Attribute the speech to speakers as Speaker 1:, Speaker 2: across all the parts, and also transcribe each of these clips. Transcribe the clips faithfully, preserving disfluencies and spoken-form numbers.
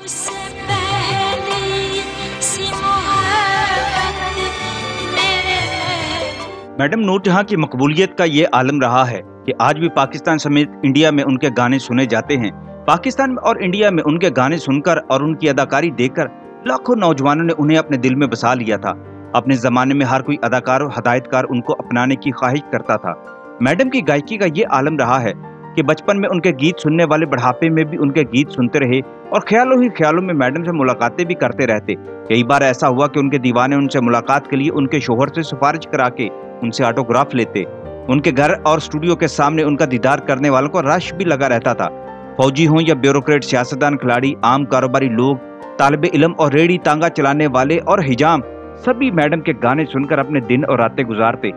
Speaker 1: Madam Noor Jahan की मकबूलियत का ये आलम रहा है कि आज भी पाकिस्तान समेत इंडिया में उनके गाने सुने जाते हैं। पाकिस्तान और इंडिया में उनके गाने सुनकर और उनकी अदाकारी देखकर लाखों नौजवानों ने उन्हें अपने दिल में बसा लिया था। अपने जमाने में हर कोई अदाकार और हदायतकार उनको अपनाने की ख्वाहिश करता था। मैडम की गायकी का ये आलम रहा है कि बचपन में उनके गीत सुनने वाले बुढ़ापे में भी उनके गीत सुनते रहे और ख्यालों ही ख्यालों में मैडम से मुलाकातें भी करते रहते। कई बार ऐसा हुआ कि उनके दीवाने उनसे मुलाकात के लिए उनके शोहर से सिफारिश करा के उनसे ऑटोग्राफ लेते। उनके घर और स्टूडियो के सामने उनका दीदार करने वालों को रश भी लगा रहता था। फौजी हों या ब्यूरोक्रेट, सियासतदान, खिलाड़ी, आम कारोबारी लोग, तालिबे इल्म और रेडी तांगा चलाने वाले और हिजाम, सभी मैडम के गाने सुनकर अपने दिन और रातें गुजारते।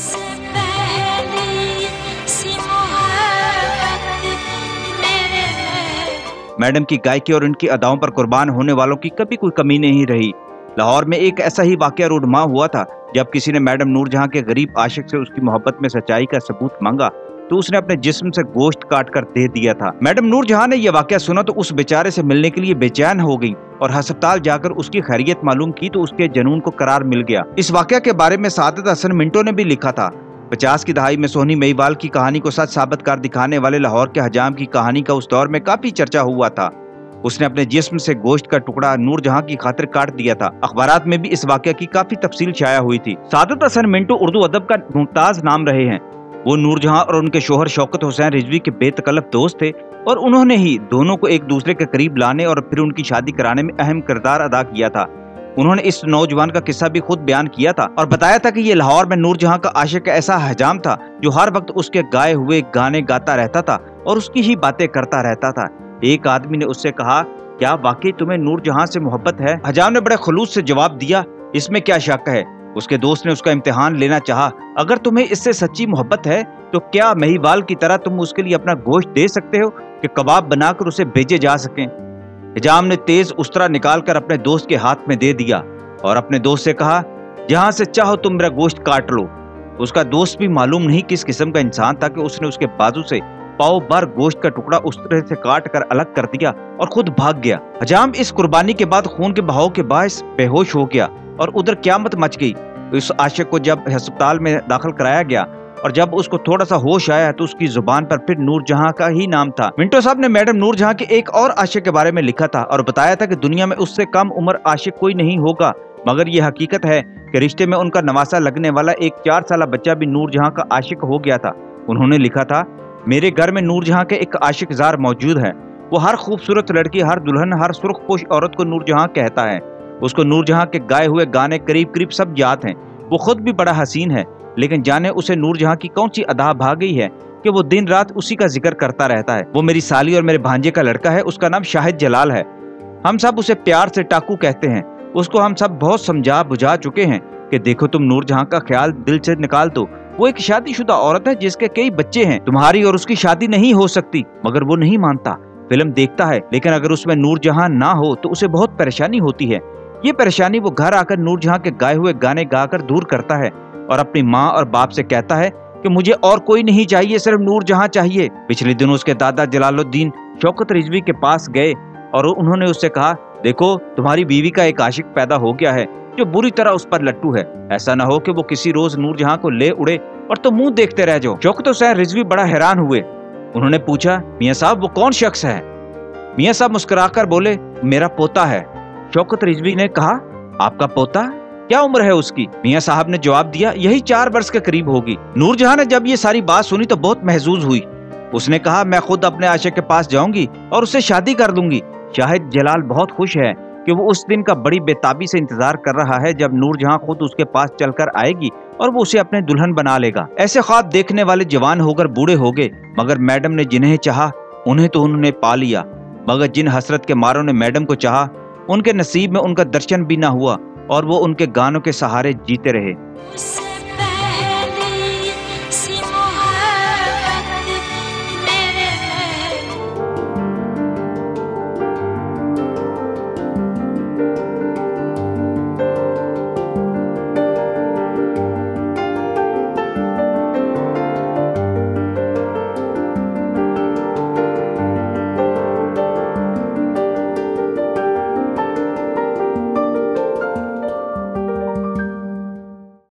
Speaker 1: मैडम की गायकी और उनकी अदाओं पर कुर्बान होने वालों की कभी कोई कमी नहीं रही। लाहौर में एक ऐसा ही वाकया रूनुमा हुआ था जब किसी ने मैडम नूरजहां के गरीब आशिक से उसकी मोहब्बत में सच्चाई का सबूत मांगा तो उसने अपने जिस्म से गोश्त काट कर दे दिया था। मैडम नूरजहां ने यह वाकया सुना तो उस बेचारे से मिलने के लिए बेचैन हो गई और अस्पताल जाकर उसकी खैरियत मालूम की तो उसके जनून को करार मिल गया। इस वाकया के बारे में सादत हसन मिंटो ने भी लिखा था। पचास की दहाई में सोहनी मेहवाल की कहानी को सच साबित कर दिखाने वाले लाहौर के हजाम की कहानी का उस दौर में काफी चर्चा हुआ था। उसने अपने जिस्म से गोश्त का टुकड़ा नूरजहां की खातिर काट दिया था। अखबारात में भी इस वाकया की काफी तफसील छाया हुई थी। सादत हसन मिंटो उर्दू अदब का मुमताज नाम रहे हैं। वो नूरजहां और उनके शोहर शौकत हुसैन रिजवी के बेतकल्लफ दोस्त थे और उन्होंने ही दोनों को एक दूसरे के करीब लाने और फिर उनकी शादी कराने में अहम किरदार अदा किया था। उन्होंने इस नौजवान का किस्सा भी खुद बयान किया था और बताया था कि ये लाहौर में नूरजहां का आशिक ऐसा हजाम था जो हर वक्त उसके गाए हुए गाने गाता रहता था और उसकी ही बातें करता रहता था। एक आदमी ने उससे कहा, क्या वाकई तुम्हें नूरजहां से मोहब्बत है? हजाम ने बड़े खुलूस से जवाब दिया, इसमें क्या शक है। उसके दोस्त ने उसका इम्तिहान लेना चाहा, अगर तुम्हें इससे सच्ची मोहब्बत है तो क्या महिवाल की तरह तुम उसके लिए अपना गोश्त दे सकते हो कि कबाब बनाकर उसे भेजे जा सकें? हजाम ने तेज उस्तरा निकालकर अपने दोस्त के हाथ में दे दिया और अपने दोस्त से कहा, जहां से चाहो तुम मेरा गोश्त काट लो। उसका दोस्त भी मालूम नहीं किस किस्म का इंसान था कि उसने उसके बाजू से पाव भर गोश्त का टुकड़ा उस तरह से काट कर अलग कर दिया और खुद भाग गया। हजाम इस कुर्बानी के बाद खून के बहाव के बायस बेहोश हो गया और उधर क़यामत मच गई। इस आशिक को जब अस्पताल में दाखिल कराया गया और जब उसको थोड़ा सा होश आया तो उसकी जुबान पर फिर नूरजहां का ही नाम था। मिंटो साहब ने मैडम नूरजहां के एक और आशिक के बारे में लिखा था और बताया था कि दुनिया में उससे कम उम्र आशिक कोई नहीं होगा, मगर ये हकीकत है कि रिश्ते में उनका नवासा लगने वाला एक चार साल बच्चा भी नूरजहां का आशिक हो गया था। उन्होंने लिखा था, मेरे घर में नूरजहां के एक आशिक जार मौजूद है। वो हर खूबसूरत लड़की, हर दुल्हन, हर सुर्खपोश औरत को नूरजहां कहता है। उसको नूरजहां के गाए हुए गाने करीब करीब सब याद हैं। वो खुद भी बड़ा हसीन है, लेकिन जाने उसे नूरजहां की कौन सी अदा भाग गई है कि वो दिन रात उसी का जिक्र करता रहता है। वो मेरी साली और मेरे भांजे का लड़का है, उसका नाम शाहिद जलाल है। हम सब उसे प्यार से टाकू कहते हैं। उसको हम सब बहुत समझा बुझा चुके हैं कि देखो तुम नूरजहां का ख्याल दिल से निकाल दो। वो एक शादीशुदा औरत है जिसके कई बच्चे हैं। तुम्हारी और उसकी शादी नहीं हो सकती, मगर वो नहीं मानता। फिल्म देखता है, लेकिन अगर उसमें नूरजहां ना हो तो उसे बहुत परेशानी होती है। ये परेशानी वो घर आकर नूरजहां के गाए हुए गाने गाकर दूर करता है और अपनी माँ और बाप से कहता है कि मुझे और कोई नहीं चाहिए, सिर्फ नूरजहां चाहिए। पिछले दिनों उसके दादा जलालुद्दीन शौकत रिजवी के पास गए और उन्होंने उससे कहा, देखो तुम्हारी बीवी का एक आशिक पैदा हो गया है जो बुरी तरह उस पर लट्टू है। ऐसा न हो कि वो किसी रोज नूरजहां को ले उड़े और तुम मुंह देखते रह जाओ। शौकत हुसैन रिजवी बड़ा हैरान हुए। उन्होंने पूछा, मियाँ साहब वो कौन शख्स है? मियाँ साहब मुस्कुराकर बोले, मेरा पोता है। शौकत रिजवी ने कहा, आपका पोता? क्या उम्र है उसकी? मियाँ साहब ने जवाब दिया, यही चार वर्ष के करीब होगी। नूरजहां ने जब ये सारी बात सुनी तो बहुत महजूज हुई। उसने कहा, मैं खुद अपने आशिक के पास जाऊंगी और उससे शादी कर लूंगी। शाहिद जलाल बहुत खुश है कि वो उस दिन का बड़ी बेताबी से इंतजार कर रहा है जब नूरजहां खुद उसके पास चलकर आएगी और वो उसे अपने दुल्हन बना लेगा। ऐसे ख्वाब देखने वाले जवान होकर बूढ़े हो गए, मगर मैडम ने जिन्हें चाहा उन्हें तो उन्होंने पा लिया। मगर जिन हसरत के मारों ने मैडम को चाहा उनके नसीब में उनका दर्शन भी ना हुआ और वो उनके गानों के सहारे जीते रहे।